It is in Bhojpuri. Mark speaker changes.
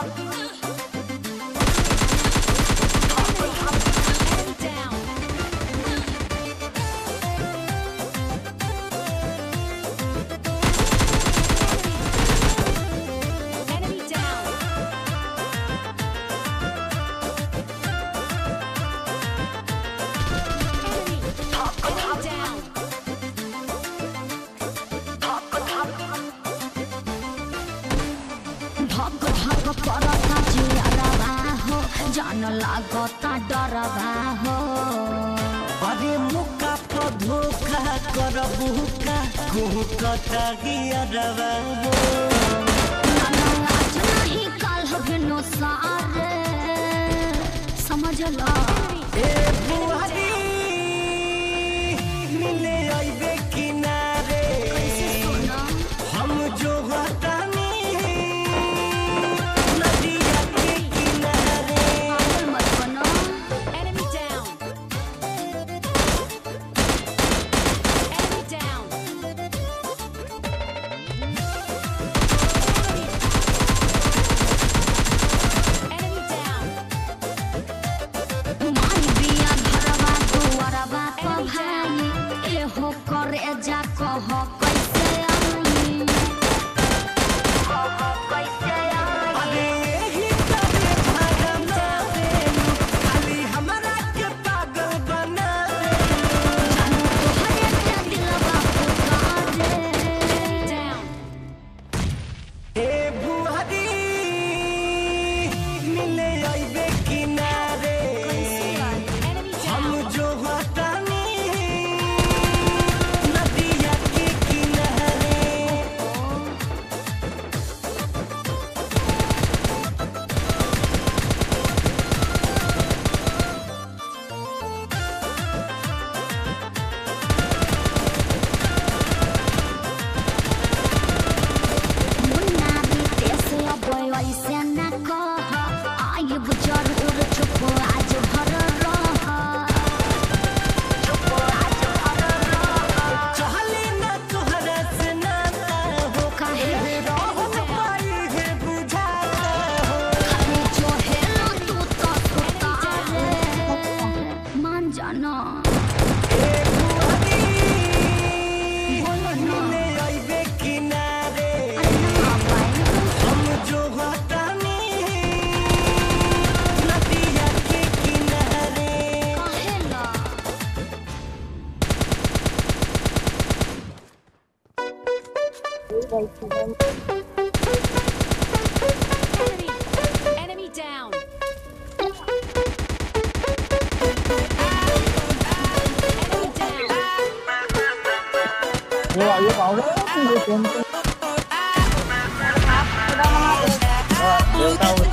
Speaker 1: जान लागता डरवा हो
Speaker 2: अरे मुका पर धोखा करबू का कुहकता गियरवा हो
Speaker 1: आज नहीं कल बिनो सारे समझ ला
Speaker 2: ए बुआरी मिले आइबे किनारे हम जो हटानी नदिया के किनारे
Speaker 1: मत बनो
Speaker 3: Enemy down. Enemy down. Enemy down.
Speaker 1: मारी बिया घरवा दुआरवा पर भाई ए हो करे जा कह कैसे आई कैसे आई
Speaker 2: अरे यही तबे भागना देलू खाली हमरा के पागल बना
Speaker 1: जानू तोहरे के दिलवा पुकारे
Speaker 3: Down.
Speaker 2: ए बुआरी मिले आइबे किनारे
Speaker 3: Enemy
Speaker 2: हम
Speaker 3: down.
Speaker 2: जो हटानी नदिया के किनारे
Speaker 1: मुन्ना बीते से अब ऐसे न कह आइब जरूर चुप आज भर रह चुप आज भर रह
Speaker 2: चहले ना तोहरा से नाता हो
Speaker 1: काहे
Speaker 2: रहन पाई है बुझाता हो
Speaker 1: खाली जो हेलो तू तो सुतारे मान जाना
Speaker 2: ए बुआरी
Speaker 1: बोलो ना
Speaker 2: मिले आइबे किनारे
Speaker 1: अरे ना पाए
Speaker 2: हम जो हटानी नदिया के किनारे
Speaker 1: कहेला
Speaker 3: Enemy down. Enemy down.
Speaker 4: Yo, ayo kau dah, gue tonton. Tahu